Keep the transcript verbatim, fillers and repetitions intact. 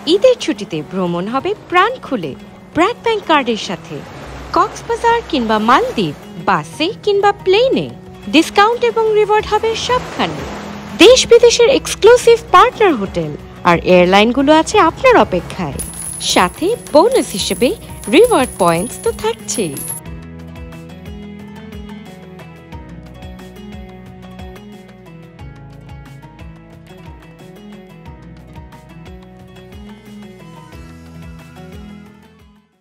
ঈদের ছুটিতে ভ্রমণ হবে প্রাণ খুলে ব্র্যাক ব্যাংক কার্ডের সাথে। কক্সবাজার কিংবা মালদ্বীপ, বাসে কিংবা প্লেনে, ডিসকাউন্ট এবং রিওয়ার্ড হবে সবখানে। দেশ বিদেশের এক্সক্লুসিভ পার্টনার হোটেল আর এয়ারলাইনগুলো আছে আপনার অপেক্ষায়। সাথে বোনাস হিসেবে রিওয়ার্ড পয়েন্টস তো থাকছেই।